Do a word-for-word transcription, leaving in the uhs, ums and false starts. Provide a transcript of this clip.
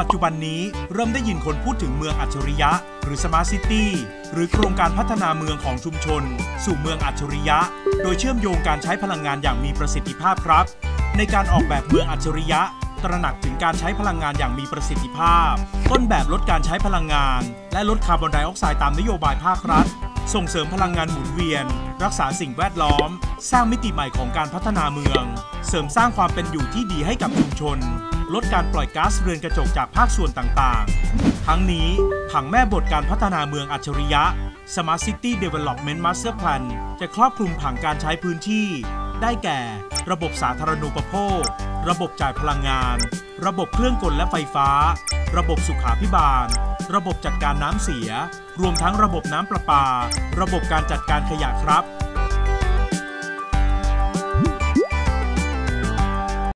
จจุบันนี้เริ่มได้ยินคนพูดถึงเมืองอัจฉริยะหรือ Smart City หรือโครงการพัฒนาเมืองของชุมชนสู่เมืองอัจฉริยะโดยเชื่อมโยงการใช้พลังงานอย่างมีประสิทธิภาพครับในการออกแบบเมืองอัจฉริยะตระหนักถึงการใช้พลังงานอย่างมีประสิทธิภาพต้นแบบลดการใช้พลังงานและลดคาร์บอนไดออกไซด์ตามนโยบายภาครัฐส่งเสริมพลังงานหมุนเวียนรักษาสิ่งแวดล้อมสร้างมิติใหม่ของการพัฒนาเมืองเสริมสร้างความเป็นอยู่ที่ดีให้กับชุมชนลดการปล่อยก๊าซเรือนกระจกจากภาคส่วนต่างๆทั้งนี้ผังแม่บทการพัฒนาเมืองอัจฉริยะ Smart City Development Master Plan จะครอบคลุมผังการใช้พื้นที่ได้แก่ระบบสาธารณูปโภคระบบจ่ายพลังงานระบบเครื่องกลและไฟฟ้าระบบสุขาภิบาลระบบจัดการน้ำเสียรวมทั้งระบบน้ำประปาระบบการจัดการขยะครับ